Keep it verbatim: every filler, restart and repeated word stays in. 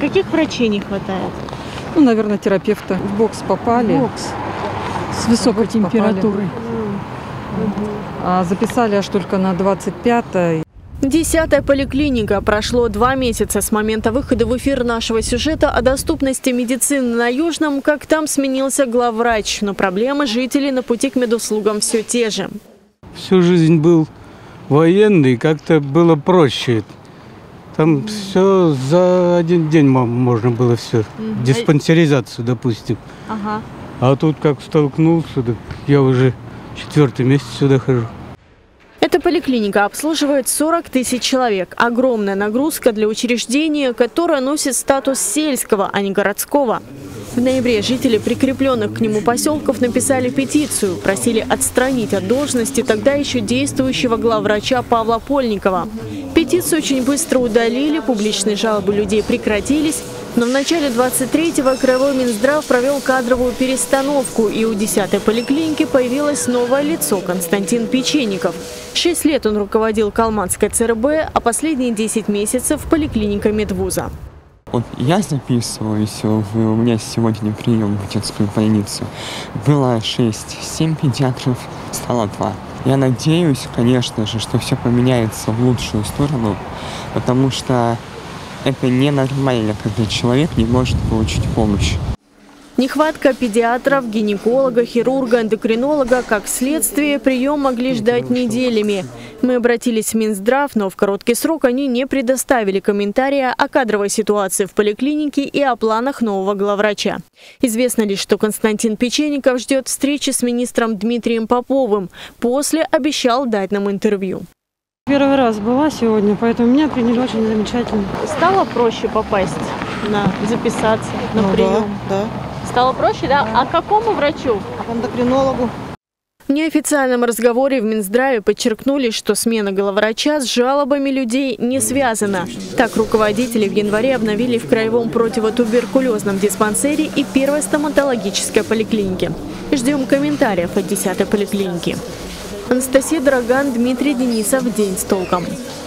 Каких врачей не хватает? Ну, наверное, терапевта. В бокс попали. В бокс. С высокой температурой. А записали аж только на двадцать пятое. Десятая поликлиника. Прошло два месяца с момента выхода в эфир нашего сюжета о доступности медицины на Южном, как там сменился главврач. Но проблемы жителей на пути к медуслугам все те же. Всю жизнь был военный, как-то было проще. Там все за один день можно было все. Mm-hmm. Диспансеризацию, допустим. Ага. А тут как столкнулся, так я уже четвертый месяц сюда хожу. Эта поликлиника обслуживает сорок тысяч человек. Огромная нагрузка для учреждения, которое носит статус сельского, а не городского. В ноябре жители прикрепленных к нему поселков написали петицию, просили отстранить от должности тогда еще действующего главврача Павла Польникова. Петицию очень быстро удалили, публичные жалобы людей прекратились, но в начале двадцать третьего Краевой Минздрав провел кадровую перестановку, и у десятой поликлиники появилось новое лицо – Константин Печенников. Шесть лет он руководил Калматской ЦРБ, а последние десять месяцев – поликлиника медвуза. Вот я записываюсь, у меня сегодня прием в детскую больницу. Было шесть-семь педиатров, стало два. Я надеюсь, конечно же, что все поменяется в лучшую сторону, потому что это ненормально, когда человек не может получить помощь. Нехватка педиатров, гинеколога, хирурга, эндокринолога, как следствие, прием могли ждать неделями. Мы обратились в Минздрав, но в короткий срок они не предоставили комментария о кадровой ситуации в поликлинике и о планах нового главврача. Известно лишь, что Константин Печенников ждет встречи с министром Дмитрием Поповым. После обещал дать нам интервью. Первый раз была сегодня, поэтому меня приняли очень замечательно. Стало проще попасть, на записаться на ну, прием? Да, да. Стало проще, да? А какому врачу? Эндокринологу. В неофициальном разговоре в Минздраве подчеркнули, что смена главврача с жалобами людей не связана. Так, руководители в январе обновили в краевом противотуберкулезном диспансере и первой стоматологической поликлинике. Ждем комментариев от десятой поликлиники. Анастасия Драган, Дмитрий Денисов. День с толком.